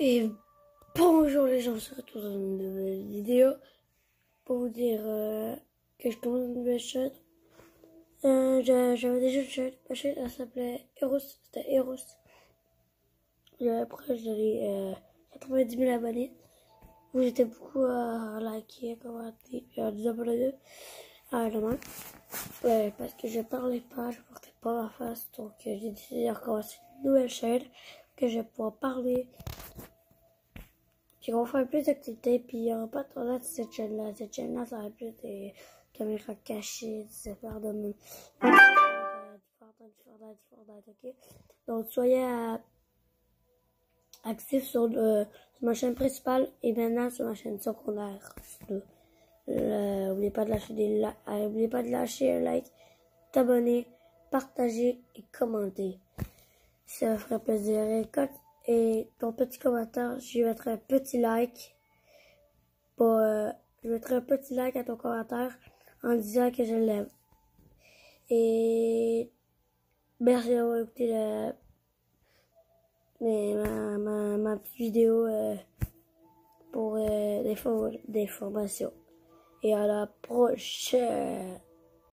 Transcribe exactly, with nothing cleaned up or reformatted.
Et bonjour les gens, on se retrouve dans une nouvelle vidéo pour vous dire euh, que je commence une nouvelle chaîne. Euh, J'avais déjà une chaîne, ma chaîne elle s'appelait Eros, c'était Eros. Et après j'avais euh, quatre-vingt-dix mille abonnés. Vous j'étais beaucoup à liker, à commenter, puis à nous abonner à la main. Ouais, parce que je parlais pas, je portais pas ma face, donc euh, j'ai décidé de recommencer une nouvelle chaîne que je vais pouvoir parler. Puis on va faire plus d'activités, puis il n'y aura pas de tendance à cette chaîne-là. Cette chaîne-là, ça va être plus des caméras cachées, des affaires de même. Ok? Donc, soyez euh, actifs sur, euh, sur ma chaîne principale et maintenant sur ma chaîne secondaire. N'oubliez pas de lâcher des la euh, oubliez pas de lâcher un like, t'abonner, partager et commenter. Ça me ferait plaisir. Et quand Et ton petit commentaire, je mettrai un petit like. Pour, euh, je mettrai un petit like à ton commentaire en disant que je l'aime. Et merci d'avoir écouté le, mais ma, ma, ma petite vidéo euh, pour euh, des, des formations. Et à la prochaine.